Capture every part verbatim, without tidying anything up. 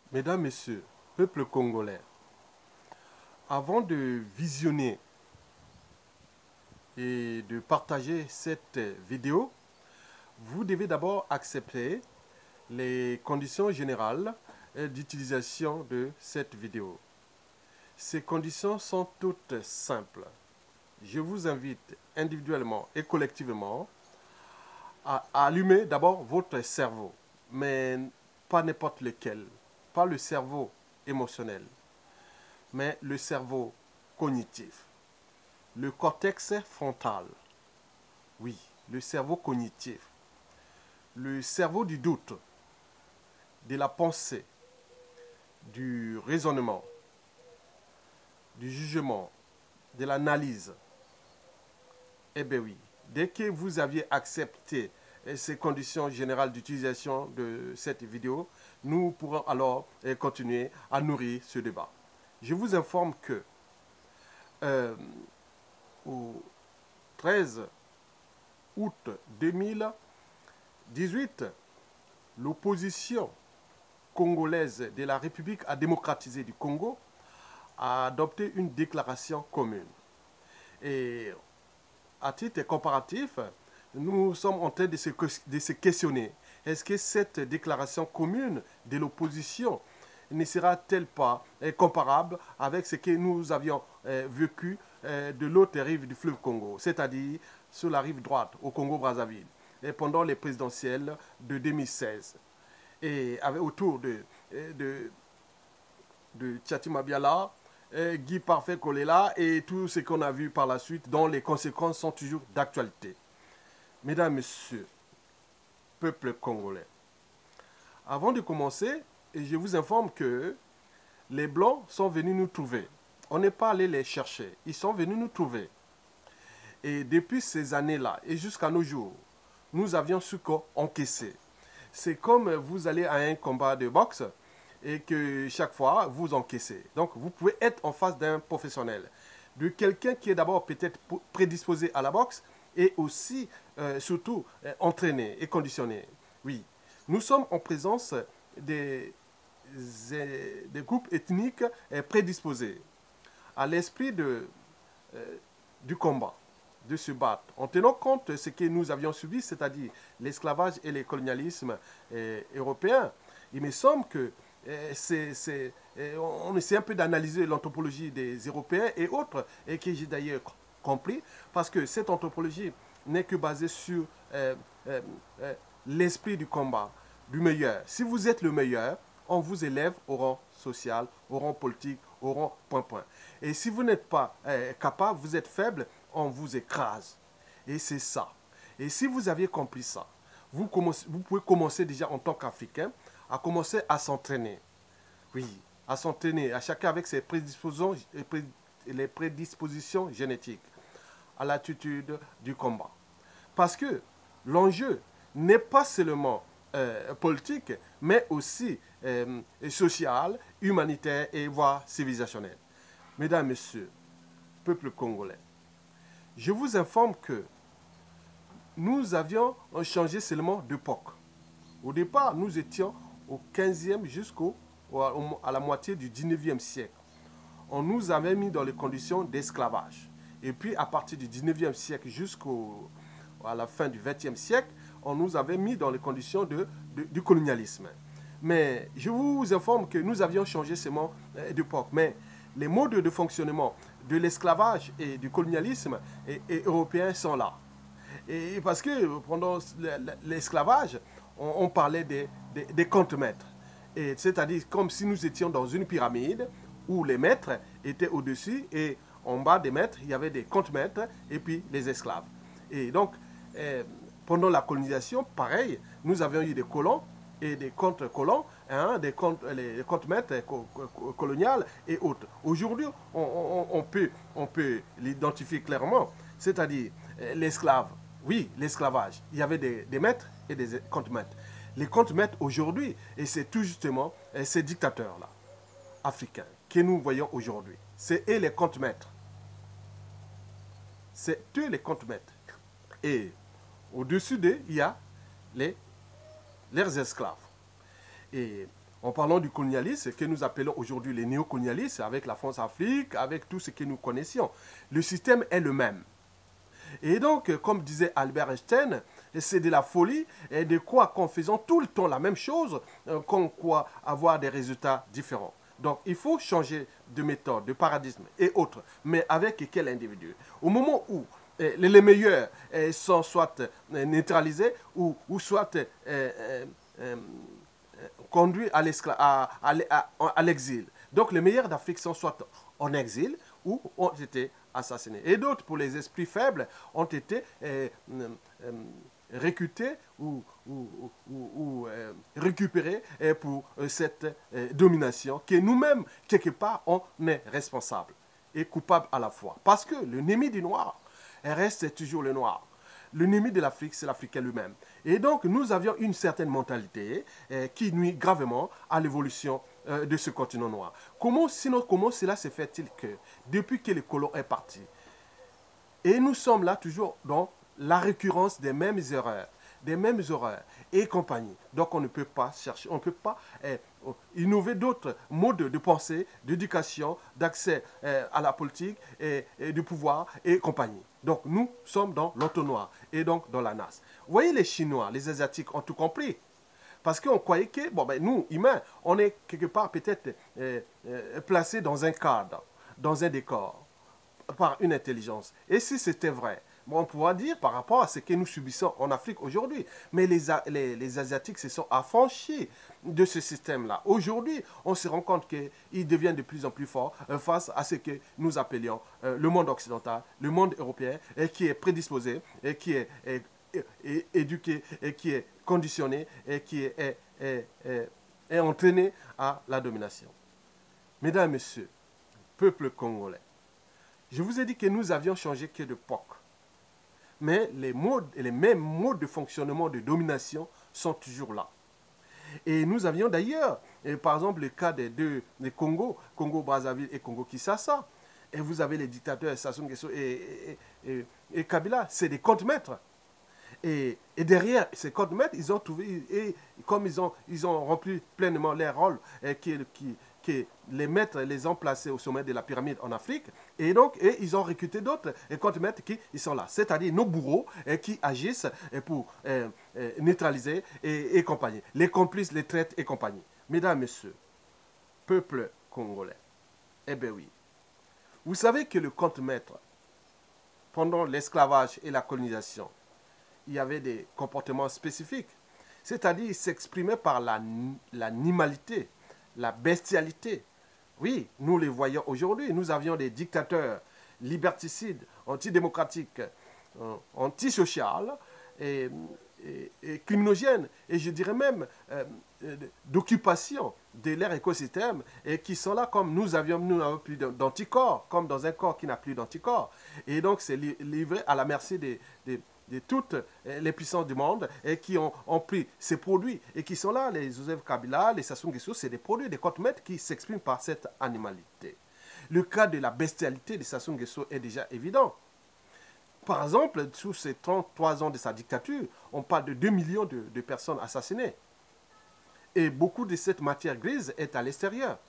Mesdames, Messieurs, peuple congolais, avant de visionner et de partager cette vidéo, vous devez d'abord accepter les conditions générales d'utilisation de cette vidéo. Ces conditions sont toutes simples. Je vous invite individuellement et collectivement à allumer d'abord votre cerveau, mais pas n'importe lequel, pas le cerveau émotionnel, mais le cerveau cognitif, le cortex frontal. Oui, le cerveau cognitif, le cerveau du doute, de la pensée, du raisonnement, du jugement, de l'analyse. Eh bien oui, dès que vous aviez accepté ces conditions générales d'utilisation de cette vidéo, nous pourrons alors continuer à nourrir ce débat. Je vous informe que euh, au treize août deux mille dix-huit, l'opposition congolaise de la République démocratisée du Congo a adopté une déclaration commune. Et à titre comparatif, nous sommes en train de se, de se questionner. Est-ce que cette déclaration commune de l'opposition ne sera-t-elle pas eh, comparable avec ce que nous avions eh, vécu eh, de l'autre rive du fleuve Congo, c'est-à-dire sur la rive droite, au Congo-Brazzaville, pendant les présidentielles de deux mille seize, et avec, autour de, de, de Tchatima Biala, Guy Parfait Kolela et tout ce qu'on a vu par la suite, dont les conséquences sont toujours d'actualité. Mesdames, Messieurs, peuple congolais, avant de commencer, je vous informe que les Blancs sont venus nous trouver. On n'est pas allé les chercher, ils sont venus nous trouver. Et depuis ces années-là et jusqu'à nos jours, nous avions ce qu'on encaissé. C'est comme vous allez à un combat de boxe et que chaque fois, vous encaissez. Donc, vous pouvez être en face d'un professionnel, de quelqu'un qui est d'abord peut-être prédisposé à la boxe et aussi, euh, surtout, euh, entraîné et conditionné. Oui, nous sommes en présence des, des groupes ethniques prédisposés à l'esprit de, euh, du combat, de se battre, en tenant compte de ce que nous avions subi, c'est-à-dire l'esclavage et le colonialisme euh, européen. Il me semble que c'est, c'est, on essaie un peu d'analyser l'anthropologie des Européens et autres, et que j'ai d'ailleurs compris, parce que cette anthropologie n'est que basée sur euh, euh, euh, l'esprit du combat, du meilleur. Si vous êtes le meilleur, on vous élève au rang social, au rang politique, au rang point point. Et si vous n'êtes pas euh, capable, vous êtes faible, on vous écrase. Et c'est ça. Et si vous aviez compris ça, vous, commencez, vous pouvez commencer déjà en tant qu'Africain à commencer à s'entraîner. Oui, à s'entraîner, à chacun avec ses prédispositions, les prédispositions génétiques, à l'attitude du combat. Parce que l'enjeu n'est pas seulement euh, politique, mais aussi euh, social, humanitaire et voire civilisationnel. Mesdames, Messieurs, peuple congolais, je vous informe que nous avions changé seulement d'époque. Au départ, nous étions au quinzième jusqu'au à la moitié du dix-neuvième siècle. On nous avait mis dans les conditions d'esclavage. Et puis, à partir du dix-neuvième siècle jusqu'à la fin du vingtième siècle, on nous avait mis dans les conditions de, de, du colonialisme. Mais je vous informe que nous avions changé seulement d'époque. Mais les modes de fonctionnement de l'esclavage et du colonialisme et, et européen sont là. Et parce que pendant l'esclavage, on, on parlait des, des, des comptes-maîtres. C'est-à-dire comme si nous étions dans une pyramide où les maîtres étaient au-dessus et en bas des maîtres, il y avait des comptes-maîtres et puis les esclaves. Et donc, eh, pendant la colonisation, pareil, nous avions eu des colons et des contre-colons, hein, des comptes, les comptes-maîtres coloniales et autres. Aujourd'hui, on, on, on peut, on peut l'identifier clairement, c'est-à-dire eh, l'esclave. Oui, l'esclavage. Il y avait des, des maîtres et des comptes-maîtres. Les comptes-maîtres aujourd'hui, et c'est tout justement ces dictateurs-là, africains, que nous voyons aujourd'hui. C'est eux les comptes-maîtres. C'est eux les comptes-maîtres. Et au-dessus d'eux, il y a les, leurs esclaves. Et En parlant du colonialisme, que nous appelons aujourd'hui les néocolonialistes, avec la France-Afrique, avec tout ce que nous connaissions, le système est le même. Et donc, comme disait Albert Einstein, c'est de la folie et de quoi qu'en faisant tout le temps la même chose, qu'on quoi avoir des résultats différents. Donc, il faut changer de méthode, de paradigme et autres. Mais avec quel individu? Au moment où eh, les meilleurs eh, sont soit eh, neutralisés ou, ou soit eh, eh, eh, conduits à l'exil. Donc, les meilleurs d'Afrique sont soit en exil ou ont été assassinés. Et d'autres, pour les esprits faibles, ont été eh, eh, recrutés ou, ou, ou, ou euh, récupérés eh, pour euh, cette euh, domination que nous-mêmes, quelque part, on est responsable et coupable à la fois. Parce que l'ennemi du noir reste toujours le noir. L'ennemi de l'Afrique, c'est l'Africain lui-même. Et donc, nous avions une certaine mentalité eh, qui nuit gravement à l'évolution euh, de ce continent noir. Comment, sinon, comment cela se fait-il que, depuis que le colon est parti, et nous sommes là toujours dans la récurrence des mêmes erreurs, des mêmes horreurs et compagnie. Donc, on ne peut pas chercher, on ne peut pas eh, innover d'autres modes de pensée, d'éducation, d'accès eh, à la politique et, et du pouvoir et compagnie. Donc, nous sommes dans l'entonnoir et donc dans la N A S. Vous voyez, les Chinois, les Asiatiques ont tout compris. Parce qu'on croyait que, bon, ben, nous, humains, on est quelque part peut-être eh, eh, placés dans un cadre, dans un décor, par une intelligence. Et si c'était vrai, bon, on pourra dire par rapport à ce que nous subissons en Afrique aujourd'hui. Mais les, les, les Asiatiques se sont affranchis de ce système-là. Aujourd'hui, on se rend compte qu'ils deviennent de plus en plus forts euh, face à ce que nous appelions euh, le monde occidental, le monde européen, et qui est prédisposé, et qui est, est, est, est éduqué, et qui est conditionné, et qui est, est, est, est, est entraîné à la domination. Mesdames et messieurs, peuple congolais, je vous ai dit que nous avions changé que d'époque. Mais les, modes, les mêmes modes de fonctionnement de domination sont toujours là. Et nous avions d'ailleurs, par exemple, le cas des deux des Congo, Congo-Brazzaville et Congo-Kinshasa. Et vous avez les dictateurs Sassou Nguesso et, et, et, et Kabila, c'est des comptes-maîtres. Et, et derrière ces comptes-maîtres, ils ont trouvé, et comme ils ont, ils ont rempli pleinement leur rôle, et qui, qui, que les maîtres les ont placés au sommet de la pyramide en Afrique, et donc et ils ont recruté d'autres contre-maîtres qui ils sont là, c'est-à-dire nos bourreaux et qui agissent pour euh, euh, neutraliser et, et compagnie, les complices, les traites et compagnie. Mesdames, Messieurs, peuple congolais, eh bien oui, vous savez que le contre-maître, pendant l'esclavage et la colonisation, il y avait des comportements spécifiques, c'est-à-dire il s'exprimait par l'animalité, la bestialité. Oui, nous les voyons aujourd'hui. Nous avions des dictateurs liberticides, antidémocratiques, euh, antisociaux et, et, et criminogènes, et je dirais même euh, d'occupation de leur écosystème, et qui sont là comme nous avions, nous n'avons plus d'anticorps, comme dans un corps qui n'a plus d'anticorps. Et donc c'est livré à la merci des, des de toutes les puissances du monde et qui ont, ont pris ces produits et qui sont là, les Joseph Kabila, les Sassou Nguesso, c'est des produits, des contre-maîtres qui s'expriment par cette animalité. Le cas de la bestialité de Sassou Nguesso est déjà évident. Par exemple, sous ces trente-trois ans de sa dictature, on parle de deux millions de, de personnes assassinées. Et beaucoup de cette matière grise est à l'extérieur.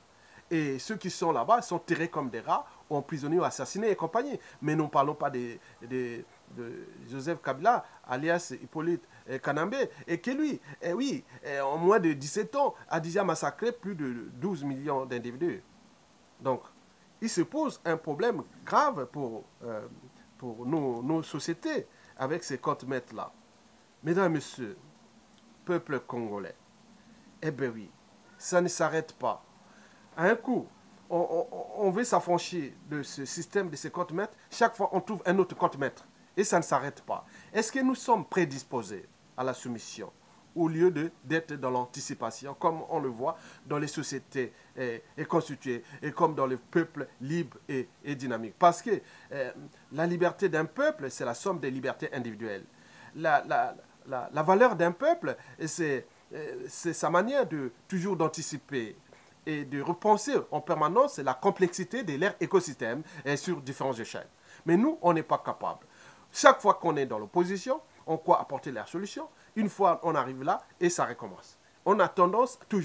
Et ceux qui sont là-bas sont tirés comme des rats, emprisonnés ou assassinés et compagnie. Mais nous ne parlons pas des... des de Joseph Kabila, alias Hippolyte Kanambe, et que lui, eh oui, eh, en moins de dix-sept ans, a déjà massacré plus de douze millions d'individus. Donc, il se pose un problème grave pour, euh, pour nos, nos sociétés avec ces contre-maîtres-là. Mesdames, Messieurs, peuple congolais, eh bien oui, ça ne s'arrête pas. À un coup, on, on, on veut s'affranchir de ce système de ces contre-maîtres, chaque fois on trouve un autre contre-maître. Et ça ne s'arrête pas. Est-ce que nous sommes prédisposés à la soumission au lieu d'être dans l'anticipation, comme on le voit dans les sociétés eh, et constituées, et comme dans les peuples libres et, et dynamiques? Parce que eh, la liberté d'un peuple, c'est la somme des libertés individuelles. La, la, la, la valeur d'un peuple, c'est eh, sa manière de toujours d'anticiper et de repenser en permanence la complexité de leur écosystème eh, sur différentes échelles. Mais nous, on n'est pas capable. Chaque fois qu'on est dans l'opposition, on croit apporter la solution. Une fois, on arrive là et ça recommence. On a tendance toujours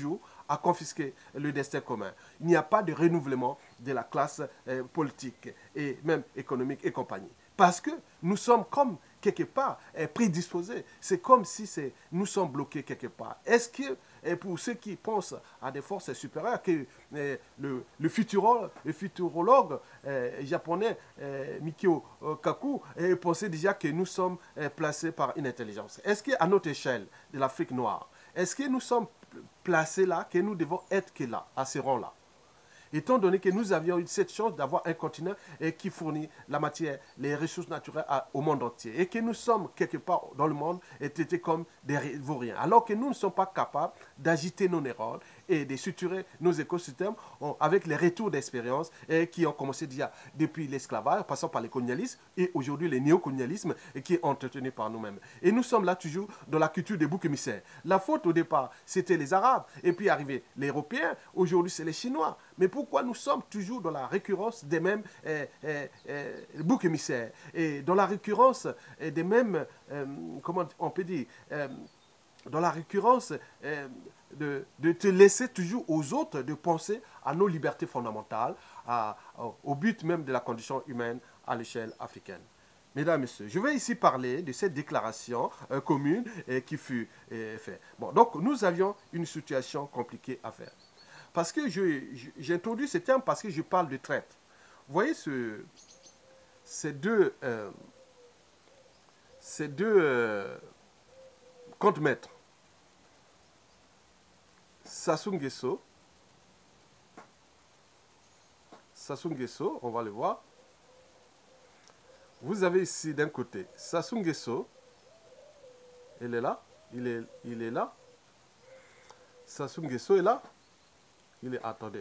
à confisquer le destin commun. Il n'y a pas de renouvellement de la classe euh, politique et même économique et compagnie. Parce que nous sommes comme quelque part eh, prédisposés. C'est comme si nous sommes bloqués quelque part. Est-ce que, eh, pour ceux qui pensent à des forces supérieures, que eh, le, le, futuro, le futurologue eh, japonais eh, Mikio Kaku eh, pensait déjà que nous sommes eh, placés par une intelligence? Est-ce qu'à notre échelle de l'Afrique noire, est-ce que nous sommes placés là, que nous devons être que là, à ce rang-là? Étant donné que nous avions eu cette chance d'avoir un continent qui fournit la matière, les ressources naturelles au monde entier, et que nous sommes quelque part dans le monde et traités comme des vauriens, alors que nous ne sommes pas capables d'agiter nos neurones et de suturer nos écosystèmes avec les retours d'expérience qui ont commencé déjà depuis l'esclavage, passant par le colonialisme et aujourd'hui le néocolonialisme qui est entretenu par nous-mêmes. Et nous sommes là toujours dans la culture des boucs émissaires. La faute au départ, c'était les Arabes, et puis arrivé les Européens, aujourd'hui c'est les Chinois. Mais pourquoi nous sommes toujours dans la récurrence des mêmes euh, euh, euh, boucs émissaires et dans la récurrence euh, des mêmes, euh, comment on peut dire, euh, dans la récurrence euh, de, de te laisser toujours aux autres de penser à nos libertés fondamentales, à, au but même de la condition humaine à l'échelle africaine. Mesdames et messieurs, je vais ici parler de cette déclaration euh, commune euh, qui fut euh, faite. Bon, donc nous avions une situation compliquée à faire. Parce que j'ai introduit ce terme parce que je parle de traite. Vous voyez ce, ces deux, euh, ces deux euh, contre-maîtres, Sassou Nguesso, Sassou Nguesso, on va le voir. Vous avez ici d'un côté Sassou Nguesso, il est là, il est, il est là. Sassou Nguesso est là. Il est, attendez.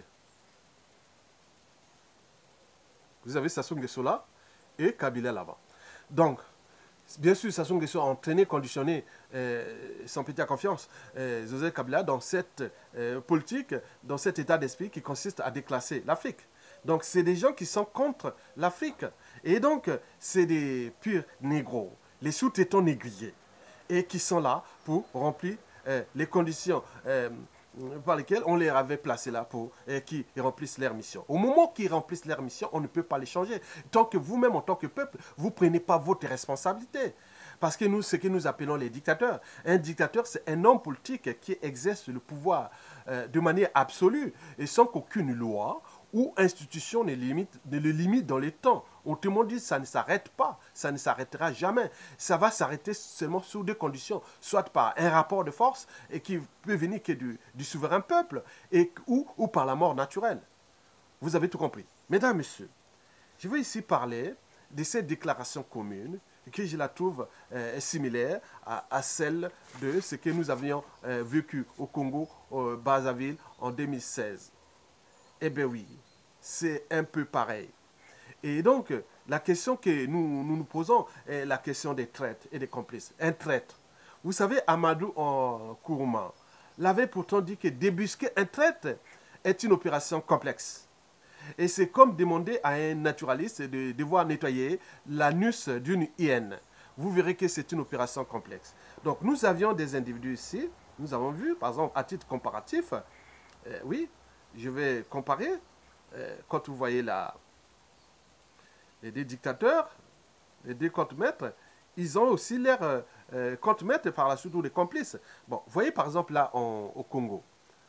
Vous avez Sassou Nguesso là et Kabila là-bas. Donc, bien sûr, Sassou Nguesso a entraîné, conditionné, euh, sans péter à confiance, euh, Joseph Kabila dans cette euh, politique, dans cet état d'esprit qui consiste à déclasser l'Afrique. Donc, c'est des gens qui sont contre l'Afrique. Et donc, c'est des purs négros, les sous-traitants négriers, et qui sont là pour remplir euh, les conditions euh, par lesquels on les avait placés là pour et qui remplissent leur mission. Au moment qu'ils remplissent leur mission, on ne peut pas les changer. Tant que vous-même, en tant que peuple, vous ne prenez pas votre responsabilité. Parce que nous, ce que nous appelons les dictateurs, un dictateur, c'est un homme politique qui exerce le pouvoir euh, de manière absolue et sans qu'aucune loi ou institution ne, limite, ne le limite dans les temps. Autrement dit, ça ne s'arrête pas, ça ne s'arrêtera jamais. Ça va s'arrêter seulement sous deux conditions, soit par un rapport de force et qui peut venir que du, du souverain peuple et, ou, ou par la mort naturelle. Vous avez tout compris. Mesdames, Messieurs, je vais ici parler de cette déclaration commune que je la trouve euh, similaire à, à celle de ce que nous avions euh, vécu au Congo, au Brazzaville, en deux mille seize. Eh bien oui, c'est un peu pareil. Et donc, la question que nous nous, nous posons est la question des traîtres et des complices. Un traître. Vous savez, Amadou Nkrumah l'avait pourtant dit que débusquer un traître est une opération complexe. Et c'est comme demander à un naturaliste de devoir nettoyer l'anus d'une hyène. Vous verrez que c'est une opération complexe. Donc, nous avions des individus ici. Nous avons vu, par exemple, à titre comparatif, euh, oui, je vais comparer, euh, quand vous voyez la, les deux dictateurs, les deux contre-maîtres, ils ont aussi l'air euh, euh, contre-maîtres par la suite ou les complices. Bon, vous voyez par exemple là en, au Congo,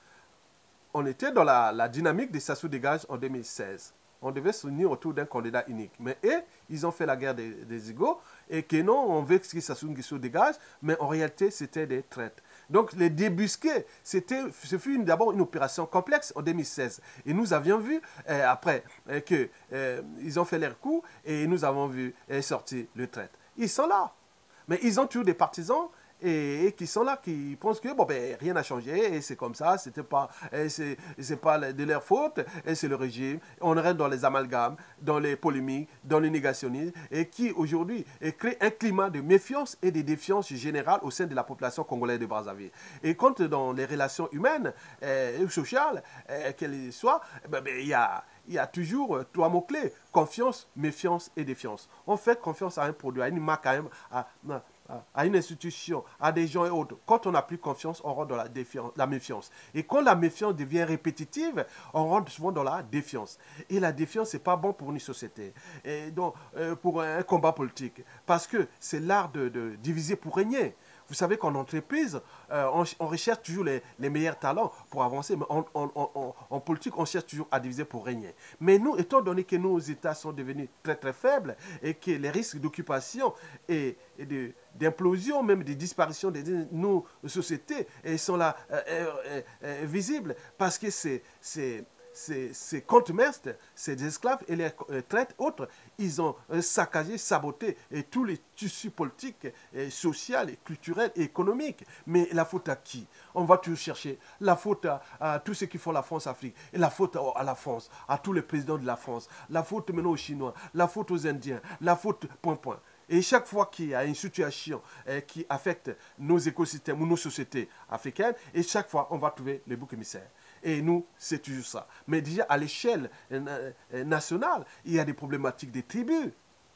on était dans la, la dynamique des Sassou Dégage en deux mille seize. On devait se unir autour d'un candidat unique. Mais eux, ils ont fait la guerre des, des égaux et que non, on veut que Sassou Nguesso dégage, mais en réalité, c'était des traites. Donc, les débusquer, c'était, ce fut d'abord une opération complexe en deux mille seize. Et nous avions vu, euh, après, euh, qu'ils euh, ont fait leur coup et nous avons vu euh, sortir le traite. Ils sont là. Mais ils ont toujours des partisans et, et qui sont là, qui pensent que bon, ben, rien n'a changé et c'est comme ça, c'était pas, c'est pas de leur faute, et c'est le régime. On reste dans les amalgames, dans les polémiques, dans le négationnisme et qui aujourd'hui crée un climat de méfiance et de défiance générale au sein de la population congolaise de Brazzaville. Et quand dans les relations humaines et sociales, euh, qu'elles soient, ben, ben, y a il y a toujours trois mots-clés, confiance, méfiance et défiance. On fait confiance à un produit, à une marque, à un, à, à une institution, à des gens et autres, quand on n'a plus confiance, on rentre dans la, défiance, la méfiance. Et quand la méfiance devient répétitive, on rentre souvent dans la défiance. Et la défiance, ce n'est pas bon pour une société, et donc euh, pour un combat politique, parce que c'est l'art de, de diviser pour régner. Vous savez qu'en entreprise, euh, on, on recherche toujours les, les meilleurs talents pour avancer, mais en, en, en, en politique, on cherche toujours à diviser pour régner. Mais nous, étant donné que nos États sont devenus très très faibles et que les risques d'occupation et, et de d'implosion, même de disparition de nos sociétés sont là euh, euh, euh, visibles, parce que c'est ces, ces contre-mestres, ces esclaves et les traites autres, ils ont saccagé, saboté et tous les tissus politiques, et sociaux, et culturels et économiques. Mais la faute à qui? On va toujours chercher la faute à, à tous ceux qui font la France-Afrique, et la faute à, à la France, à tous les présidents de la France, la faute maintenant aux Chinois, la faute aux Indiens, la faute point point. Et chaque fois qu'il y a une situation eh, qui affecte nos écosystèmes ou nos sociétés africaines, et chaque fois, on va trouver le bouc émissaire. Et nous, c'est toujours ça. Mais déjà, à l'échelle eh, nationale, il y a des problématiques des tribus.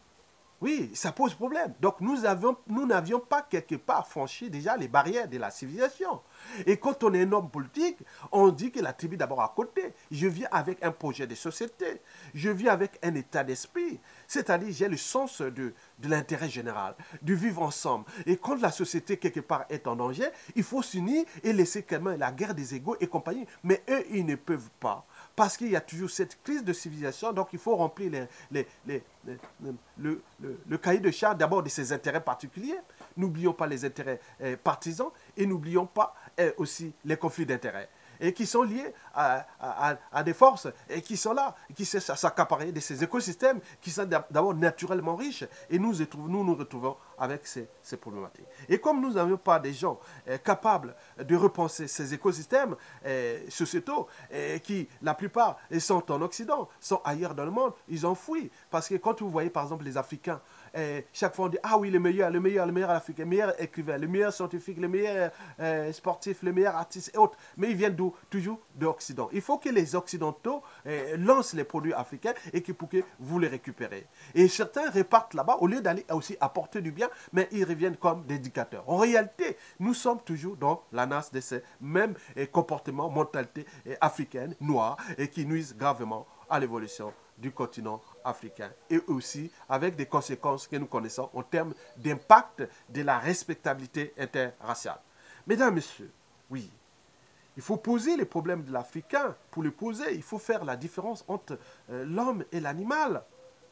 Oui, ça pose problème. Donc, nous avions, nous n'avions pas quelque part franchi déjà les barrières de la civilisation. Et quand on est un homme politique, on dit que la tribu d'abord à côté. Je viens avec un projet de société. Je viens avec un état d'esprit. C'est-à-dire, j'ai le sens de, de l'intérêt général, du vivre ensemble. Et quand la société, quelque part, est en danger, il faut s'unir et laisser quand même la guerre des égaux et compagnie. Mais eux, ils ne peuvent pas. Parce qu'il y a toujours cette crise de civilisation, donc il faut remplir les, les, les, les, le, le, le cahier de charge d'abord de ses intérêts particuliers. N'oublions pas les intérêts eh, partisans et n'oublions pas eh, aussi les conflits d'intérêts et qui sont liés à, à, à des forces et qui sont là, qui cherchent à s'accaparer de ces écosystèmes qui sont d'abord naturellement riches et nous nous, nous retrouvons avec ces, ces problématiques. Et comme nous n'avons pas des gens eh, capables de repenser ces écosystèmes eh, sociétaux eh, qui, la plupart, sont en Occident, sont ailleurs dans le monde, ils ont fui. Parce que quand vous voyez par exemple les Africains, eh, chaque fois on dit « Ah oui, le meilleur, le meilleur, le meilleur Africain, le meilleur écrivain, le meilleur scientifique, le meilleur eh, sportif, le meilleur artiste et autres. » Mais ils viennent d'où? Toujours de l'Occident. Il faut que les Occidentaux eh, lancent les produits africains et que pour que vous les récupérez. Et certains repartent là-bas au lieu d'aller aussi apporter du bien, mais ils reviennent comme des dictateurs. En réalité, nous sommes toujours dans la nasse de ces mêmes eh, comportements, mentalités eh, africaines, noires, et qui nuisent gravement à l'évolution du continent africain et aussi avec des conséquences que nous connaissons en termes d'impact de la respectabilité interraciale. Mesdames, Messieurs, oui, il faut poser les problèmes de l'Africain. Pour les poser, il faut faire la différence entre euh, l'homme et l'animal,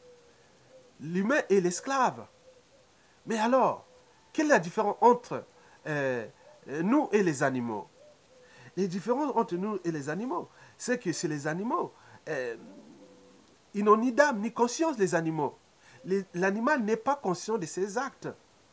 l'humain et l'esclave. Mais alors, quelle est la différence entre euh, nous et les animaux? Les différences entre nous et les animaux, c'est que chez les animaux, euh, ils n'ont ni d'âme ni conscience, les animaux. L'animal n'est pas conscient de ses actes,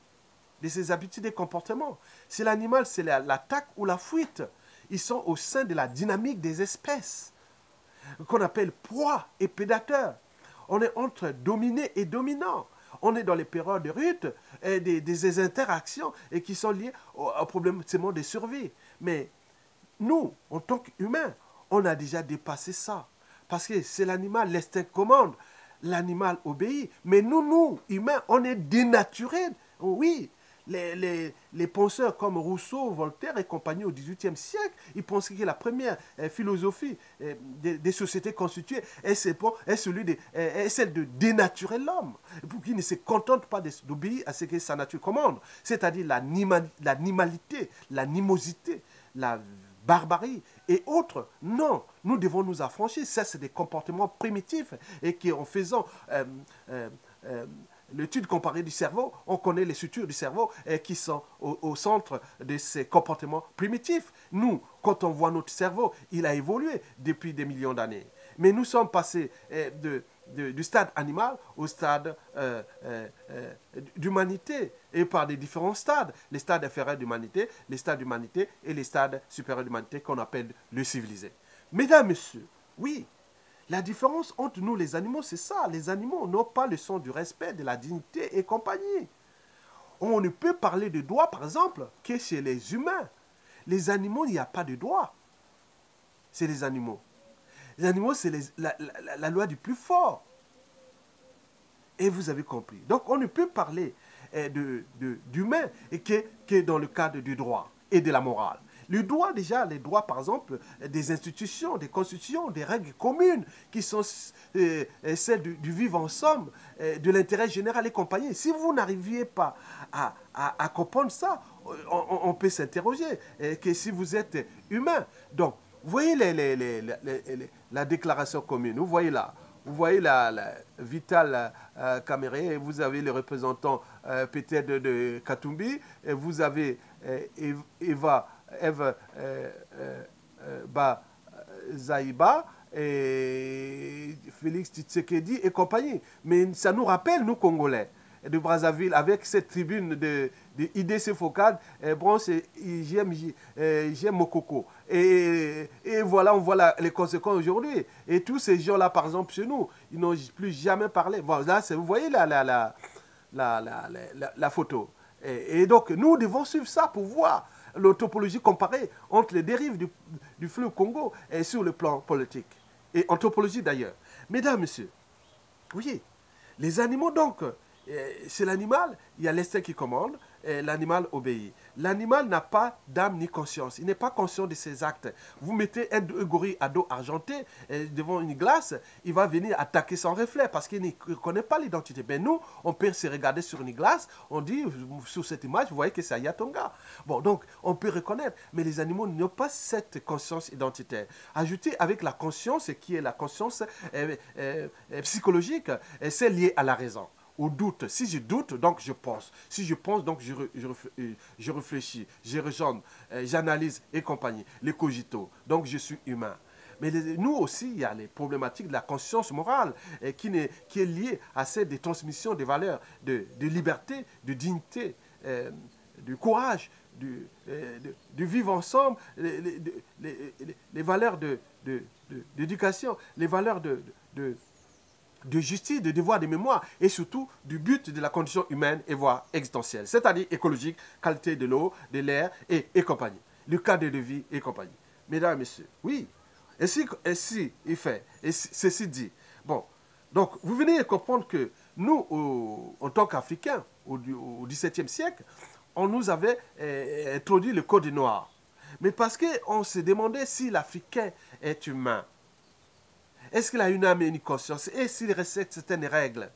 de ses habitudes et comportements. Si l'animal, c'est l'attaque ou la fuite, ils sont au sein de la dynamique des espèces, qu'on appelle proie et prédateur. On est entre dominé et dominant. On est dans les périodes de lutte et des, des interactions et qui sont liées au, au problème de survie. Mais nous, en tant qu'humains, on a déjà dépassé ça. Parce que c'est l'animal, l'instinct commande, l'animal obéit. Mais nous, nous, humains, on est dénaturés. Oui, les, les, les penseurs comme Rousseau, Voltaire et compagnie au dix-huitième siècle, ils pensaient que la première euh, philosophie euh, des, des sociétés constituées est, est, celui de, euh, est celle de dénaturer l'homme, pour qu'il ne se contente pas d'obéir à ce que sa nature commande, c'est-à-dire l'animalité, l'animosité, la barbarie et autres. Non, nous devons nous affranchir. Ça, c'est des comportements primitifs et qu'en faisant euh, euh, euh, l'étude comparée du cerveau, on connaît les sutures du cerveau et qui sont au, au centre de ces comportements primitifs. Nous, quand on voit notre cerveau, il a évolué depuis des millions d'années. Mais nous sommes passés euh, de, de, du stade animal au stade euh, euh, euh, d'humanité et par des différents stades. Les stades inférieurs d'humanité, les stades d'humanité et les stades supérieurs d'humanité qu'on appelle le civilisé. Mesdames, Messieurs, oui, la différence entre nous les animaux, c'est ça. Les animaux n'ont pas le sens du respect, de la dignité et compagnie. On ne peut parler de droit, par exemple, que chez les humains. Les animaux, il n'y a pas de droit. C'est les animaux. Les animaux, c'est la, la, la loi du plus fort. Et vous avez compris. Donc, on ne peut parler eh, de, de, d'humain et qui est, qui est dans le cadre du droit et de la morale. Le droit, déjà, les droits, par exemple, des institutions, des constitutions, des règles communes qui sont euh, celles du, du vivre ensemble, euh, de l'intérêt général et compagnie. Si vous n'arriviez pas à, à, à comprendre ça, on, on peut s'interroger euh, que si vous êtes humain. Donc, vous voyez les, les, les, les, les, la déclaration commune, vous voyez là. Vous voyez la, la Vital euh, Kamere, vous avez le représentant euh, peut-être de, de Katumbi, et vous avez euh, Eva, Eva euh, euh, euh, Ba Zaïba, et Félix Tshisekedi et compagnie. Mais ça nous rappelle, nous Congolais, de Brazzaville, avec cette tribune de, de I D C Focad, Bronze et J M Mokoko. Et, et voilà, on voit la, les conséquences aujourd'hui. Et tous ces gens-là, par exemple, chez nous, ils n'ont plus jamais parlé. Bon, là, vous voyez la, la, la, la, la, la, la photo. Et, et donc, nous devons suivre ça pour voir l'autopologie comparée entre les dérives du, du fleuve Congo et sur le plan politique. Et anthropologie d'ailleurs. Mesdames, Messieurs, oui, les animaux donc, c'est l'animal, il y a l'instinct qui commande, l'animal obéit. L'animal n'a pas d'âme ni conscience, il n'est pas conscient de ses actes. Vous mettez un gorille à dos argenté devant une glace, il va venir attaquer sans reflet parce qu'il ne connaît pas l'identité. Ben nous, on peut se regarder sur une glace, on dit, sur cette image, vous voyez que c'est Ayatonga. Bon, donc, on peut reconnaître, mais les animaux n'ont pas cette conscience identitaire. Ajoutez avec la conscience, qui est la conscience euh, euh, psychologique, c'est lié à la raison. Au doute. Si je doute, donc je pense. Si je pense, donc je, je, je réfléchis, je raisonne, euh, j'analyse et compagnie. Les cogito. Donc je suis humain. Mais les, nous aussi, il y a les problématiques de la conscience morale euh, qui, est, qui est liée à celle des transmissions des valeurs de, de liberté, de dignité, euh, du courage, du, euh, de, de vivre ensemble, les, les, les, les, les valeurs de, de, de, d'éducation, les valeurs de... de, de de justice, de devoir de mémoire et surtout du but de la condition humaine et voire existentielle, c'est-à-dire écologique, qualité de l'eau, de l'air et, et compagnie, le cadre de vie et compagnie. Mesdames et messieurs, oui, et si, et si il fait, et si, ceci dit, bon, donc vous venez de comprendre que nous, au, en tant qu'Africains, au, au dix-septième siècle, on nous avait eh, introduit le code noir. Mais parce qu'on se demandait si l'Africain est humain. Est-ce qu'il a une âme et une conscience? Et s'il respecte certaines règles?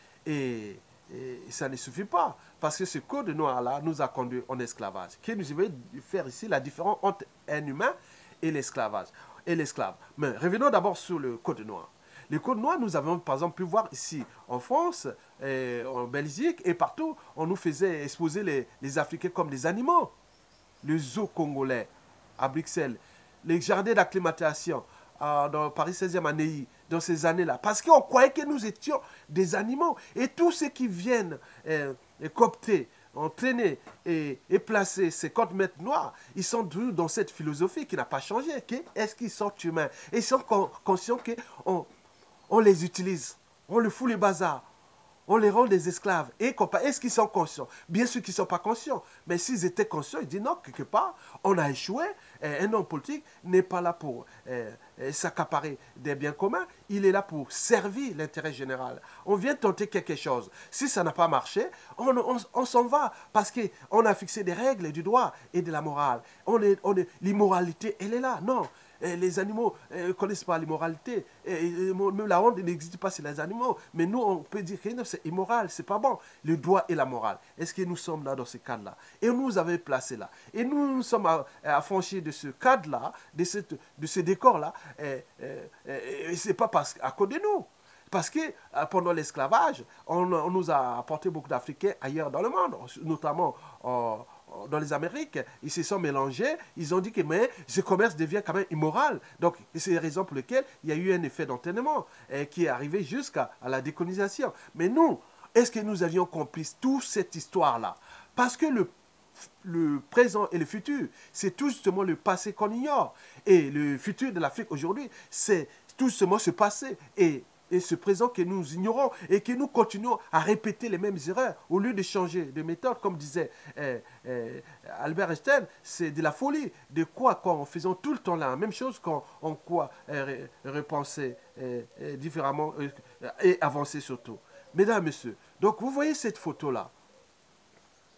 Et, et ça ne suffit pas. Parce que ce code noir-là nous a conduit en esclavage. Qui nous veut faire ici la différence entre un humain et l'esclavage. Et l'esclave. Mais revenons d'abord sur le code noir. Le code noir, nous avons par exemple pu voir ici en France, et en Belgique et partout, on nous faisait exposer les, les Africains comme des animaux. Le zoo congolais à Bruxelles, les jardins d'acclimatation, dans Paris seizième année, dans ces années-là. Parce qu'on croyait que nous étions des animaux. Et tous ceux qui viennent euh, coopter, entraîner et, et placer ces codes maîtres noirs, ils sont toujours dans cette philosophie qui n'a pas changé. Est-ce qu'ils sont humains? Et ils sont conscients qu'on on les utilise, on les fout les bazars. On les rend des esclaves. Et est-ce qu'ils sont conscients? Bien sûr qu'ils ne sont pas conscients. Mais s'ils étaient conscients, ils disent non, quelque part, on a échoué. Un homme politique n'est pas là pour euh, s'accaparer des biens communs. Il est là pour servir l'intérêt général. On vient tenter quelque chose. Si ça n'a pas marché, on, on, on s'en va. Parce qu'on a fixé des règles du droit et de la morale. On est, on est, l'immoralité, elle est là. Non. Et les animaux ne connaissent pas l'immoralité. Même la honte n'existe pas chez les animaux. Mais nous, on peut dire que c'est immoral, c'est pas bon. Le droit et la morale. Est-ce que nous sommes là dans ce cadre-là? Et nous nous avons placé là. Et nous nous sommes affranchis de ce cadre-là, de, cette, de ce décor-là. Et, et, et, et ce n'est pas parce, à cause de nous. Parce que pendant l'esclavage, on, on nous a apporté beaucoup d'Africains ailleurs dans le monde, notamment en dans les Amériques, ils se sont mélangés, ils ont dit que mais, ce commerce devient quand même immoral. Donc, c'est la raison pour laquelle il y a eu un effet d'entraînement qui est arrivé jusqu'à la décolonisation. Mais nous, est-ce que nous avions compris toute cette histoire-là? Parce que le, le présent et le futur, c'est tout justement le passé qu'on ignore. Et le futur de l'Afrique aujourd'hui, c'est tout justement ce passé. Et et ce présent que nous ignorons et que nous continuons à répéter les mêmes erreurs au lieu de changer de méthode, comme disait euh, euh, Albert Einstein, c'est de la folie. De quoi, quoi en faisant tout le temps la même chose, qu'on on quoi euh, repenser euh, euh, différemment euh, et avancer surtout. Mesdames, Messieurs, donc vous voyez cette photo-là.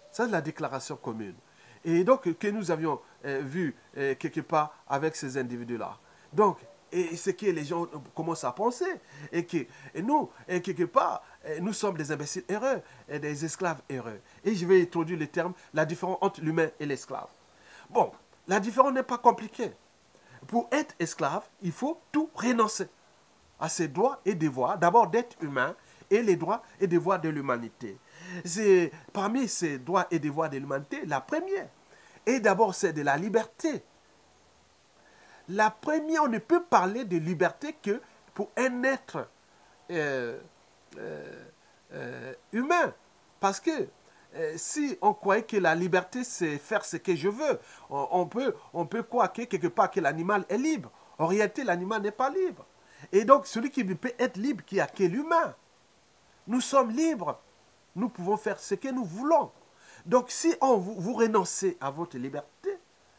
Ça, c'est la déclaration commune. Et donc, que nous avions euh, vu euh, quelque part avec ces individus-là. Donc, et ce que les gens commencent à penser. Et que et nous, et quelque part, nous sommes des imbéciles heureux et des esclaves heureux. Et je vais introduire le terme, la différence entre l'humain et l'esclave. Bon, la différence n'est pas compliquée. Pour être esclave, il faut tout renoncer à ses droits et devoirs, d'abord d'être humain et les droits et devoirs de l'humanité. C'est parmi ces droits et devoirs de l'humanité, la première. Et d'abord, c'est de la liberté. La première, on ne peut parler de liberté que pour un être euh, euh, euh, humain. Parce que euh, si on croyait que la liberté, c'est faire ce que je veux, on, on, peut, on peut croire que quelque part que l'animal est libre. En réalité, l'animal n'est pas libre. Et donc, celui qui peut être libre, qui a que l'humain. Nous sommes libres. Nous pouvons faire ce que nous voulons. Donc, si on, vous, vous renoncez à votre liberté,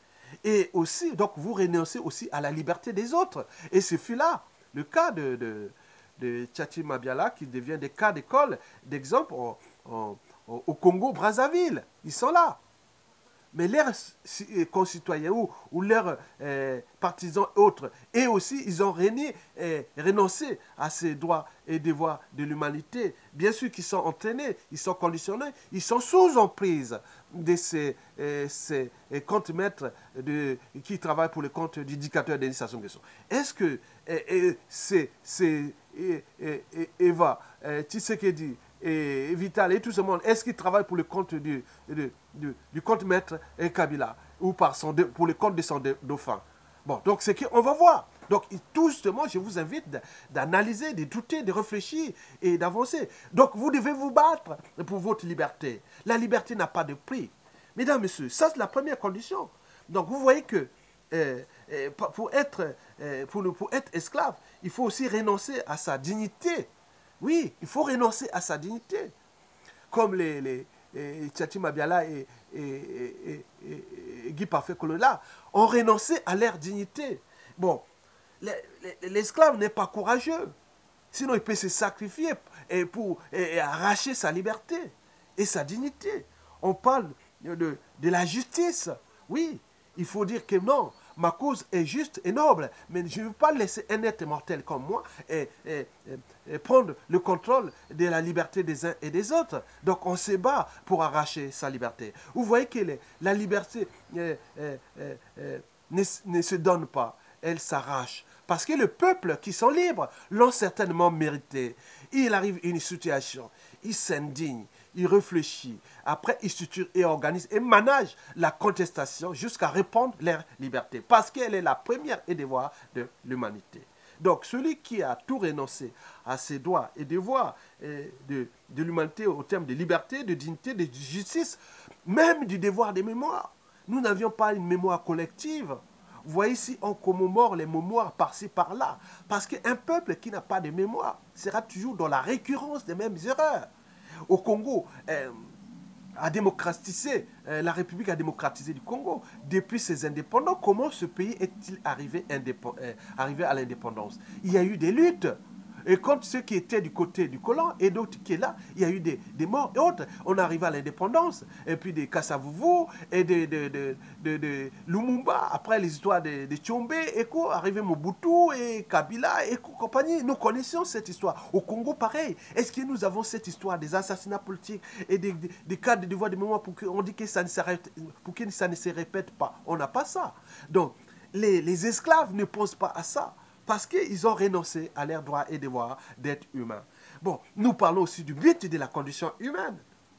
et aussi, donc vous renoncez aussi à la liberté des autres. Et ce fut là le cas de, de, de Tchatchi Mabiala qui devient des cas d'école, d'exemple au, au, au Congo-Brazzaville. Ils sont là. Mais leurs concitoyens ou, ou leurs euh, partisans autres, et aussi, ils ont renié, euh, renoncé à ces droits et devoirs de l'humanité. Bien sûr qu'ils sont entraînés, ils sont conditionnés, ils sont sous emprise de ces, euh, ces euh, comptes-maîtres qui travaillent pour le compte du dictateur Denis Sassou Nguesso. Est-ce que euh, euh, c'est euh, euh, Eva euh, Tshisekedi et Vital et tout ce monde, est-ce qu'ils travaillent pour le compte du, du, du, du compte maître Kabila ou par son, pour le compte de son dauphin? Bon, donc c'est qu'on va voir. Donc tout justement, je vous invite d'analyser, de douter, de réfléchir et d'avancer. Donc vous devez vous battre pour votre liberté. La liberté n'a pas de prix. Mesdames, messieurs, ça c'est la première condition. Donc vous voyez que euh, euh, pour, être, euh, pour, pour être esclave, il faut aussi renoncer à sa dignité. Oui, il faut renoncer à sa dignité. Comme les, les, les Tchatchi Mabiala et, et, et, et, et Guy Parfait Kolola ont renoncé à leur dignité. Bon, l'esclave n'est pas courageux. Sinon, il peut se sacrifier et pour et, et arracher sa liberté et sa dignité. On parle de, de la justice. Oui, il faut dire que non, ma cause est juste et noble, mais je ne veux pas laisser un être mortel comme moi et, et, et, et prendre le contrôle de la liberté des uns et des autres. Donc on se bat pour arracher sa liberté. Vous voyez que les, la liberté euh, euh, euh, ne, ne se donne pas, elle s'arrache. Parce que le peuple qui sont libres l'ont certainement mérité. Il arrive une situation, il s'indigne, il réfléchit, après il structure et organise et manage la contestation jusqu'à répondre leur liberté. Parce qu'elle est la première et devoir de l'humanité. Donc celui qui a tout renoncé à ses droits et devoirs de, de l'humanité au terme de liberté, de dignité, de justice, même du devoir de mémoire. Nous n'avions pas une mémoire collective. Vous voyez ici, on commémore les mémoires par-ci, par-là. Parce qu'un peuple qui n'a pas de mémoire sera toujours dans la récurrence des mêmes erreurs. Au Congo, euh, a démocratisé, euh, la République a démocratisé du Congo. Depuis ses indépendants, comment ce pays est-il arrivé, euh, arrivé à l'indépendance? Il y a eu des luttes. Et quand ceux qui étaient du côté du colon et d'autres qui sont là, il y a eu des, des morts et autres. On arrive à l'indépendance. Et puis des Kassavuvu et de, de, de, de, de Lumumba. Après les histoires de, de Tchombe, et quoi, arrivé Mobutu et Kabila et compagnie. Nous connaissons cette histoire. Au Congo, pareil. Est-ce que nous avons cette histoire des assassinats politiques et des, des, des cas de devoir de mémoire pour qu'on dit que ça ne s'arrête, pour que ça ne se répète pas? On n'a pas ça. Donc, les, les esclaves ne pensent pas à ça. Parce qu'ils ont renoncé à leurs droits et devoirs d'être humains. Bon, nous parlons aussi du but de la condition humaine.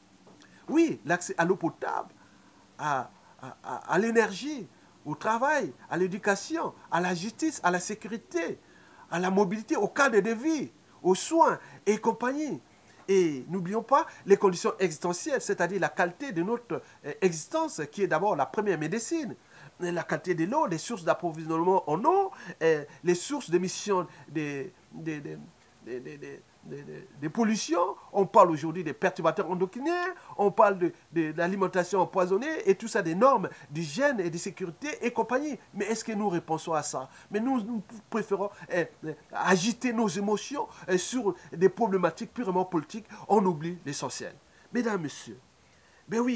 Oui, l'accès à l'eau potable, à, à, à, à l'énergie, au travail, à l'éducation, à la justice, à la sécurité, à la mobilité, au cadre de vie, aux soins et compagnie. Et n'oublions pas les conditions existentielles, c'est-à-dire la qualité de notre existence, qui est d'abord la première médecine. La qualité de l'eau, les sources d'approvisionnement en eau, les sources d'émission des, des, des, des, des, des, des, des pollutions. On parle aujourd'hui des perturbateurs endocriniens, on parle de, de, de l'alimentation empoisonnée et tout ça, des normes d'hygiène et de sécurité et compagnie. Mais est-ce que nous répondons à ça? Mais nous, nous préférons eh, agiter nos émotions eh, sur des problématiques purement politiques. On oublie l'essentiel. Mesdames, Messieurs, ben oui,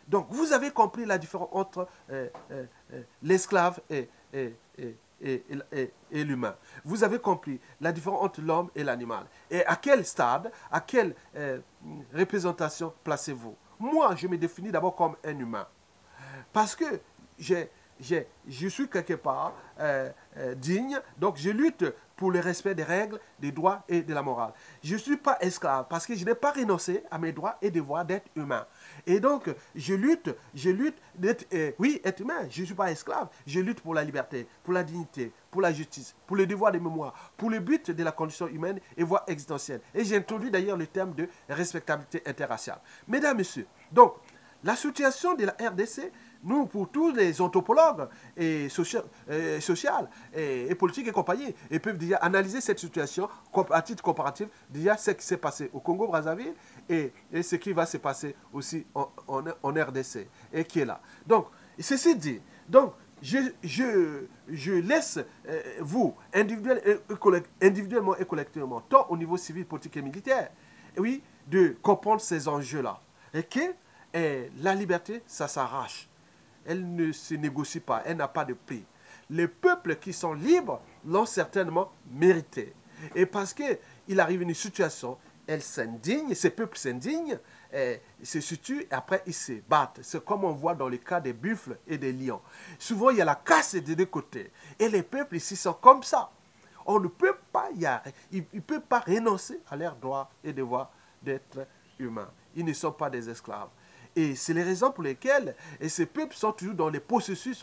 Donc, vous avez compris la différence entre euh, euh, euh, l'esclave et, et, et, et, et, et l'humain. Vous avez compris la différence entre l'homme et l'animal. Et à quel stade, à quelle euh, représentation placez-vous? Moi, je me définis d'abord comme un humain. Parce que j'ai, j'ai, je suis quelque part euh, euh, digne, donc je lutte pour le respect des règles, des droits et de la morale. Je ne suis pas esclave parce que je n'ai pas renoncé à mes droits et devoirs d'être humain. Et donc, je lutte, je lutte d'être, euh, oui, être humain. Je ne suis pas esclave. Je lutte pour la liberté, pour la dignité, pour la justice, pour le devoir de mémoire, pour le but de la condition humaine et voie existentielle. Et j'ai introduit d'ailleurs le terme de respectabilité interraciale. Mesdames, Messieurs, donc, la situation de la R D C, nous, pour tous les anthropologues et social, euh, social et, et politiques et compagnie, ils peuvent déjà analyser cette situation à titre comparatif, déjà ce qui s'est passé au Congo-Brazzaville et, et ce qui va se passer aussi en, en, en R D C et qui est là. Donc, ceci dit, donc, je, je, je laisse euh, vous, individuel et, individuellement et collectivement, tant au niveau civil, politique et militaire, oui, de comprendre ces enjeux-là. Et que et la liberté, ça s'arrache. Elle ne se négocie pas, elle n'a pas de prix. Les peuples qui sont libres l'ont certainement mérité. Et parce qu'il arrive une situation, elles s'indignent, ces peuples s'indignent, se situent et après ils se battent. C'est comme on voit dans le cas des buffles et des lions. Souvent, il y a la casse des deux côtés. Et les peuples ici sont comme ça. On ne peut pas y arriver. Ils ne peuvent pas renoncer à leurs droits et devoirs d'être humains. Ils ne sont pas des esclaves. Et c'est les raisons pour lesquelles et ces peuples sont toujours dans les processus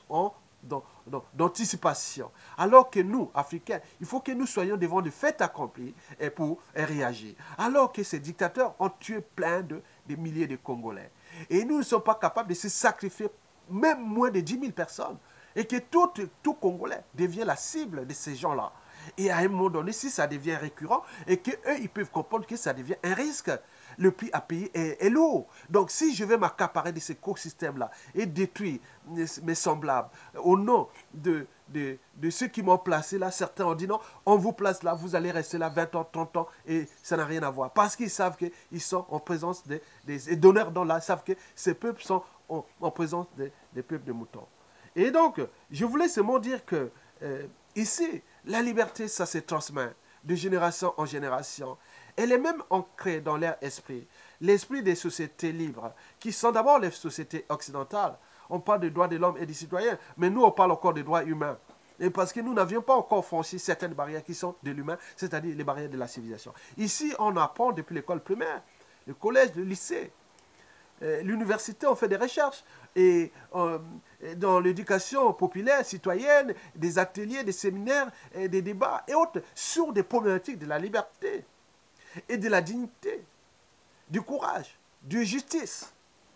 d'anticipation. Alors que nous, Africains, il faut que nous soyons devant des faits accomplis et pour réagir. Alors que ces dictateurs ont tué plein de, de milliers de Congolais. Et nous ne sommes pas capables de se sacrifier même moins de dix mille personnes. Et que tout, tout Congolais devient la cible de ces gens-là. Et à un moment donné, si ça devient récurrent, et qu'eux, ils peuvent comprendre que ça devient un risque, le prix à payer est, est lourd. Donc, si je vais m'accaparer de ces écosystèmes-là et détruire mes semblables au nom de, de, de ceux qui m'ont placé là, certains ont dit non, on vous place là, vous allez rester là vingt ans, trente ans, et ça n'a rien à voir. Parce qu'ils savent qu'ils sont en présence des, des donneurs dans là, ils savent que ces peuples sont en, en présence des, des peuples de moutons. Et donc, je voulais seulement dire que euh, ici, la liberté, ça se transmet de génération en génération. Elle est même ancrée dans leur esprit. L'esprit des sociétés libres, qui sont d'abord les sociétés occidentales. On parle des droits de l'homme et des citoyens, mais nous, on parle encore des droits humains. Et parce que nous n'avions pas encore franchi certaines barrières qui sont de l'humain, c'est-à-dire les barrières de la civilisation. Ici, on apprend depuis l'école primaire, le collège, le lycée, l'université, on fait des recherches. Et euh, dans l'éducation populaire, citoyenne, des ateliers, des séminaires, et des débats et autres sur des problématiques de la liberté et de la dignité, du courage, de justice,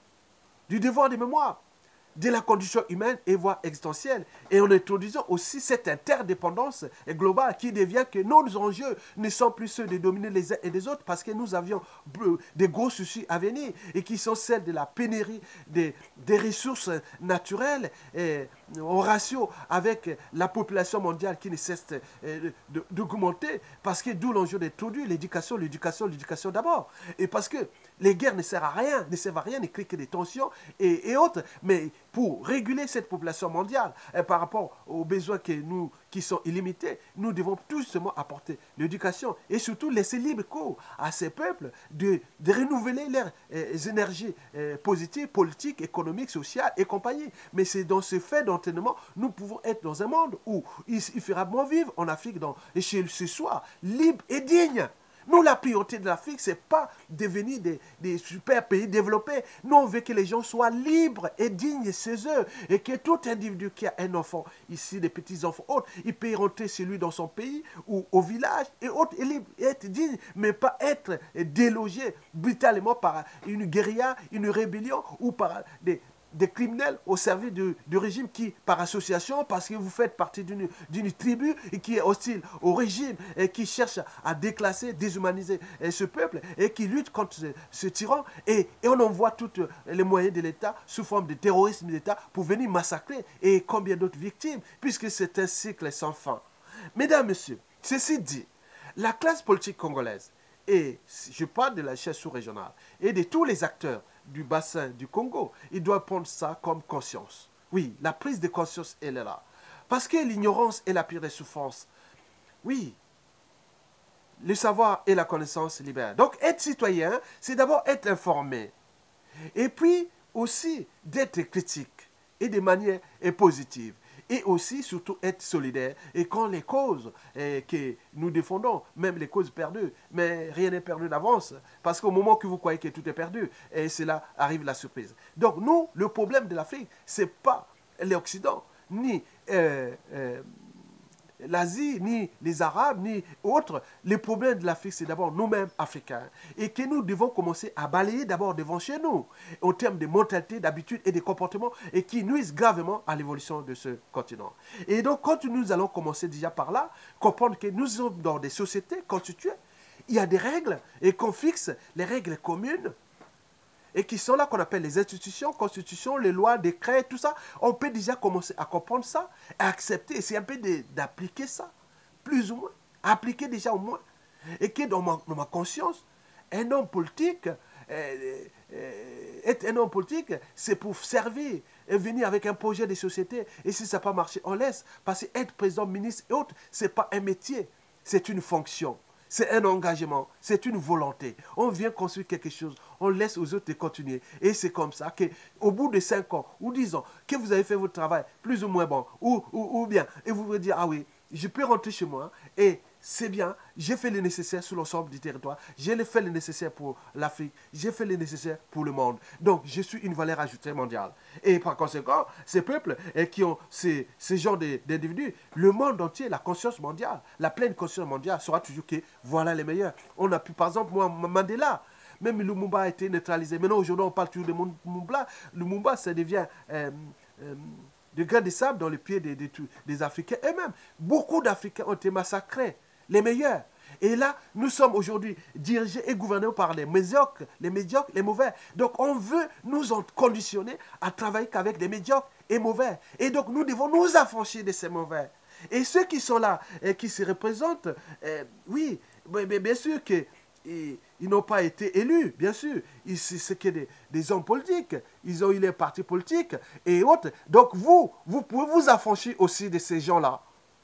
du devoir de mémoire, de la condition humaine et voire existentielle. Et en introduisant aussi cette interdépendance globale qui devient que nos enjeux ne sont plus ceux de dominer les uns et les autres parce que nous avions des gros soucis à venir et qui sont celles de la pénurie des, des ressources naturelles et en ratio avec la population mondiale qui ne cesse d'augmenter parce que d'où l'enjeu d'introduire l'éducation, l'éducation, l'éducation d'abord. Et parce que les guerres ne servent à rien, ne servent à rien, ne créent que des tensions et, et autres, mais pour réguler cette population mondiale et par rapport aux besoins que nous, qui sont illimités, nous devons tout simplement apporter l'éducation et surtout laisser libre cours à ces peuples de, de renouveler leurs euh, énergies euh, positives, politiques, économiques, sociales et compagnie. Mais c'est dans ce fait d'entraînement, nous pouvons être dans un monde où il, il fera bon vivre en Afrique dans, et chez ce soir, libre et digne. Nous, la priorité de l'Afrique, ce n'est pas devenir des, des super pays développés. Nous, on veut que les gens soient libres et dignes chez eux. Et que tout individu qui a un enfant ici, des petits-enfants autres, il peut rentrer chez lui dans son pays ou au village et autres, et libre, et être digne, mais pas être délogé brutalement par une guérilla, une rébellion ou par des... des criminels au service du, du régime qui, par association, parce que vous faites partie d'une tribu et qui est hostile au régime et qui cherche à déclasser, déshumaniser ce peuple et qui lutte contre ce, ce tyran. Et, et on envoie tous les moyens de l'État sous forme de terrorisme d'État pour venir massacrer et combien d'autres victimes, puisque c'est un cycle sans fin. Mesdames, Messieurs, ceci dit, la classe politique congolaise, et je parle de la chaîne sous-régionale, et de tous les acteurs du bassin du Congo, ils doivent prendre ça comme conscience. Oui, la prise de conscience, elle est là. Parce que l'ignorance est la pire des souffrances. Oui, le savoir et la connaissance libèrent. Donc, être citoyen, c'est d'abord être informé. Et puis, aussi, d'être critique et de manière positive. Et aussi, surtout, être solidaire. Et quand les causes eh, que nous défendons, même les causes perdues, mais rien n'est perdu d'avance. Parce qu'au moment que vous croyez que tout est perdu, et cela arrive la surprise. Donc, nous, le problème de l'Afrique, ce n'est pas l'Occident, ni euh, euh, l'Asie, ni les Arabes, ni autres. Le problème de l'Afrique, c'est d'abord nous-mêmes, Africains. Et que nous devons commencer à balayer d'abord devant chez nous, en termes de mentalité, d'habitude et de comportement, et qui nuisent gravement à l'évolution de ce continent. Et donc, quand nous allons commencer déjà par là, comprendre que nous sommes dans des sociétés constituées, il y a des règles, et qu'on fixe les règles communes, et qui sont là qu'on appelle les institutions, constitutions, les lois, décrets, tout ça. On peut déjà commencer à comprendre ça, à accepter, essayer un peu d'appliquer ça, plus ou moins, appliquer déjà au moins. Et que dans ma, dans ma conscience, un homme politique, euh, euh, être un homme politique, c'est pour servir et venir avec un projet de société. Et si ça n'a pas marché, on laisse. Parce que être président, ministre et autres, ce n'est pas un métier, c'est une fonction. C'est un engagement, c'est une volonté. On vient construire quelque chose, on laisse aux autres de continuer. Et c'est comme ça qu'au bout de cinq ans ou dix ans, que vous avez fait votre travail plus ou moins bon, ou, ou, ou bien, et vous vous dire, ah oui, je peux rentrer chez moi, et c'est bien, j'ai fait le nécessaire sur l'ensemble du territoire, j'ai fait le nécessaire pour l'Afrique, j'ai fait le nécessaire pour le monde. Donc, je suis une valeur ajoutée mondiale. Et par conséquent, ces peuples et qui ont ces, ces genres d'individus, le monde entier, la conscience mondiale, la pleine conscience mondiale sera toujours que voilà les meilleurs. On a pu, par exemple, moi, Mandela, même Lumumba a été neutralisé. Maintenant, aujourd'hui, on parle toujours de Lumumba. Lumumba, ça devient... Euh, euh, de grains de sable dans les pieds des, des, des Africains. Et même, beaucoup d'Africains ont été massacrés, les meilleurs. Et là, nous sommes aujourd'hui dirigés et gouvernés par les médiocres, les médiocres, les mauvais. Donc, on veut nous en conditionner à travailler qu'avec des médiocres et mauvais. Et donc, nous devons nous affranchir de ces mauvais. Et ceux qui sont là et qui se représentent, euh, oui, mais, mais bien sûr que... Et ils n'ont pas été élus, bien sûr. C'est que des, des hommes politiques. Ils ont eu les partis politiques et autres. Donc vous, vous pouvez vous affranchir aussi de ces gens-là.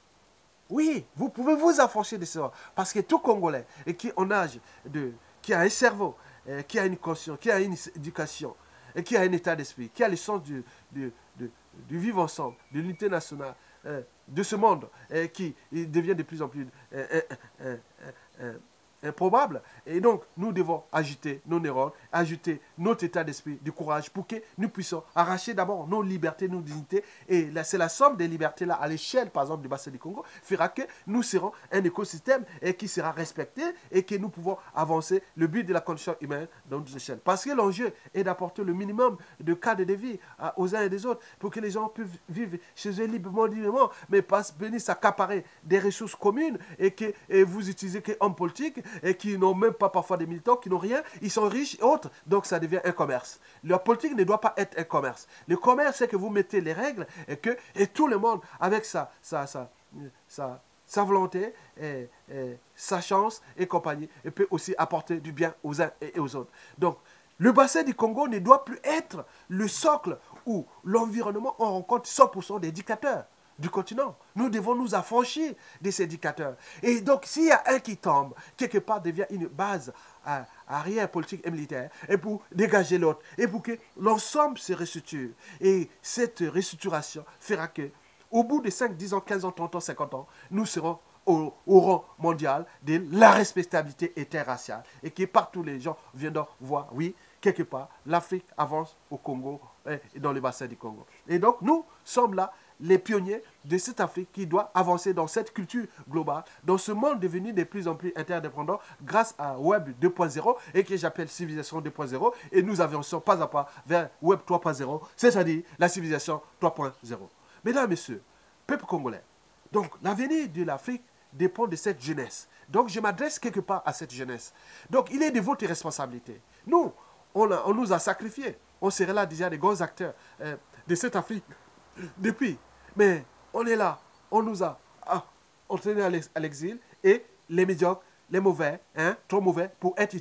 Oui, vous pouvez vous affranchir de ces gens. Parce que tout Congolais et qui en âge de, qui a un cerveau, euh, qui a une conscience, qui a une éducation, et qui a un état d'esprit, qui a le sens du, du, du, du vivre ensemble, de l'unité nationale, euh, de ce monde, euh, qui devient de plus en plus... Euh, euh, euh, euh, euh, improbable. Et donc, nous devons agiter nos neurones, agiter notre état d'esprit, du courage, pour que nous puissions arracher d'abord nos libertés, nos dignités. Et c'est la somme des libertés-là, à l'échelle, par exemple, du bassin du Congo, fera que nous serons un écosystème et qui sera respecté et que nous pouvons avancer le but de la condition humaine dans nos échelles. Parce que l'enjeu est d'apporter le minimum de cadre de vie aux uns et des autres pour que les gens puissent vivre chez eux librement, librement, mais pas venir s'accaparer des ressources communes et que et vous utilisez qu'hommes politiques et qui n'ont même pas parfois des militants, qui n'ont rien, ils sont riches et autres. Donc ça devient un commerce. La politique ne doit pas être un commerce. Le commerce, c'est que vous mettez les règles et que et tout le monde, avec sa, sa, sa, sa, sa volonté, et, et sa chance et compagnie, et peut aussi apporter du bien aux uns et aux autres. Donc, le bassin du Congo ne doit plus être le socle où l'environnement, on rencontre cent pour cent des dictateurs du continent. Nous devons nous affranchir de ces dictateurs. Et donc, s'il y a un qui tombe, quelque part devient une base à, arrière politique et militaire, et pour dégager l'autre, et pour que l'ensemble se restructure. Et cette restructuration fera que, au bout de cinq, dix ans, quinze ans, trente ans, cinquante ans, nous serons au, au rang mondial de la respectabilité interraciale. Et que partout les gens viendront voir, oui, quelque part, l'Afrique avance au Congo et dans le bassin du Congo. Et donc, nous sommes là, les pionniers de cette Afrique qui doit avancer dans cette culture globale, dans ce monde devenu de plus en plus interdépendant grâce à Web deux point zéro et que j'appelle civilisation deux point zéro. Et nous avançons pas à pas vers Web trois point zéro, c'est-à-dire la civilisation trois point zéro. Mesdames, Messieurs, peuple congolais, donc l'avenir de l'Afrique dépend de cette jeunesse. Donc je m'adresse quelque part à cette jeunesse. Donc il est de votre responsabilité. Nous, on, a, on nous a sacrifiés. On serait là déjà des grands acteurs euh, de cette Afrique depuis. Mais on est là, on nous a ah, entraînés à l'exil et les médiocres, les mauvais, hein, trop mauvais pour être utiles,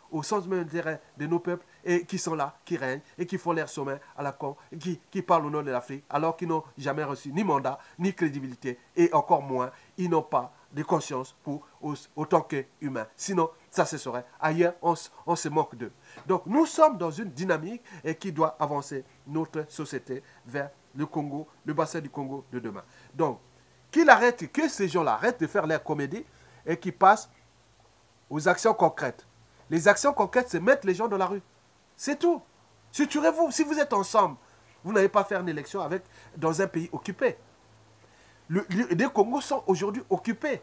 au centre même intérêt de nos peuples et qui sont là, qui règnent et qui font l'air sommet à la con, qui, qui parlent au nom de l'Afrique alors qu'ils n'ont jamais reçu ni mandat, ni crédibilité et encore moins, ils n'ont pas de conscience pour autant qu'humains. Sinon, ça se serait. Ailleurs, on, on se moque d'eux. Donc, nous sommes dans une dynamique et qui doit avancer notre société vers le Congo, le bassin du Congo de demain. Donc, qu'il arrête, que ces gens-là arrêtent de faire leur comédie et qu'ils passent aux actions concrètes. Les actions concrètes, c'est mettre les gens dans la rue. C'est tout. Structurez-vous. Si vous êtes ensemble, vous n'allez pas faire une élection avec, dans un pays occupé. Le, le, les Congos sont aujourd'hui occupés.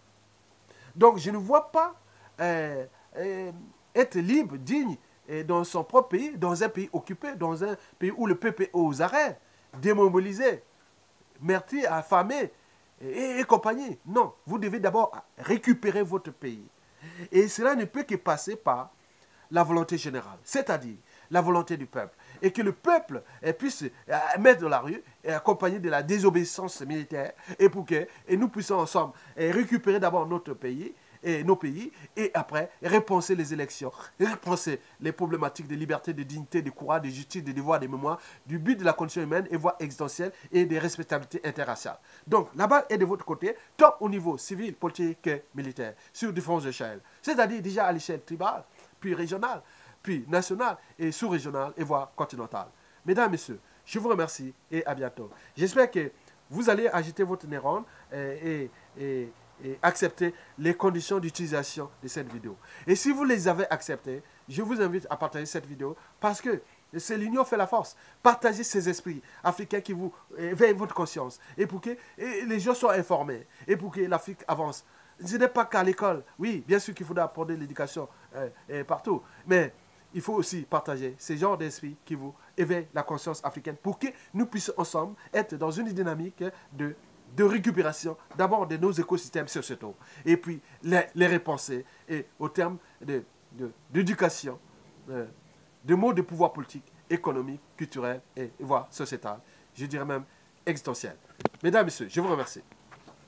Donc, je ne vois pas euh, euh, être libre, digne, et dans son propre pays, dans un pays occupé, dans un pays où le peuple est aux arrêts, démobilisé, meurtri, affamé, et, et compagnie. Non, vous devez d'abord récupérer votre pays. Et cela ne peut que passer par la volonté générale, c'est-à-dire la volonté du peuple. Et que le peuple puisse mettre dans la rue, et accompagné de la désobéissance militaire, et pour que et nous puissions ensemble récupérer d'abord notre pays, et nos pays, et après, repenser les élections, repenser les problématiques de liberté, de dignité, de courage, de justice, de devoir, de mémoire, du but de la condition humaine, et voie existentielle, et des respectabilités interraciales. Donc, la balle est de votre côté, tant au niveau civil, politique que militaire, sur différentes échelles. C'est-à-dire déjà à l'échelle tribale, puis régionale, puis nationale, et sous-régionale, et voire continentale. Mesdames, Messieurs, je vous remercie, et à bientôt. J'espère que vous allez agiter votre neurone, et... et, et et accepter les conditions d'utilisation de cette vidéo. Et si vous les avez acceptées, je vous invite à partager cette vidéo parce que c'est l'union fait la force. Partagez ces esprits africains qui vous éveillent votre conscience et pour que et les gens soient informés et pour que l'Afrique avance. Ce n'est pas qu'à l'école. Oui, bien sûr qu'il faudra apporter l'éducation euh, partout, mais il faut aussi partager ces genres d'esprits qui vous éveillent la conscience africaine pour que nous puissions ensemble être dans une dynamique de de récupération d'abord de nos écosystèmes sociétaux et puis les, les repenser et au terme de, de, d'éducation, de, de mots de pouvoir politique, économique, culturel et voire sociétal, je dirais même existentiel. Mesdames, Messieurs, je vous remercie.